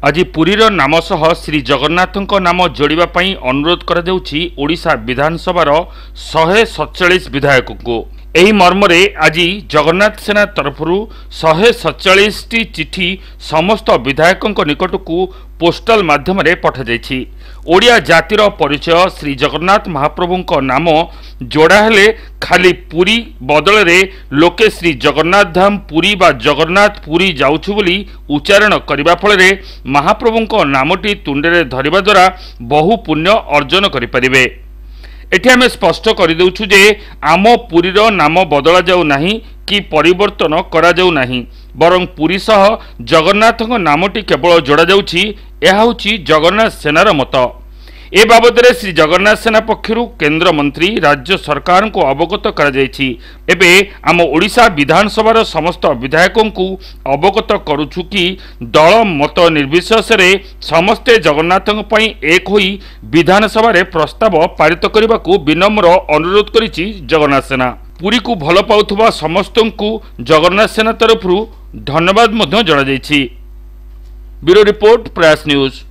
आज पुरीर नाम सह श्री जगन्नाथଙ୍କ नाम जोड़िबा पई अनुरोध करा जाउछि ओडिशा विधानसभार 147 विधायक को। एही मर्मरे आज जगन्नाथ सेना तरफरु 147 टी चिठी समस्त विधायकों निकट को पोस्टल माध्यम पठा जाइछि। ओडिया जातिर परिचय श्री जगन्नाथ महाप्रभुଙ୍କ नाम जोड़ा हेले खाली पुरी बदल रे लोके श्री जगन्नाथ धाम पुरी बा जगन्नाथ पुरी जाउछु बोली उच्चारण करबा फल रे महाप्रभुଙ୍କ नामटी तुंडे धरिबा द्वारा बहु पुण्य अर्जन करि परिबे। एठी आमे स्पष्ट कर देउछु जे आम पुरीर नाम बदला जाऊ नाही कि परिवर्तन करा जाऊ नाही, बरं पुरी सह जगन्नाथଙ୍କ नामटी केवल जोड़ा जाउछि। यह होछि जगन्नाथ सेनार मत। ए बाबद श्री जगन्नाथ सेना पक्षरु केंद्र मंत्री राज्य सरकार को अवगत करा जायछि। एबे आम ओडिशा विधानसभार समस्त विधायकों को अवगत करूछु कि दल मत निर्विशेष रे समस्ते जगन्नाथଙ୍କ पई एक होई विधानसभा रे प्रस्ताव पारित करने को विनम्र अनुरोध करिछि जगन्नाथ सेना। पुरी को भल पाउथबा समस्तों को जगन्नाथ सेना तरफरु धन्यवाद मध्य जणा जायछि। Bureau report Prayas news.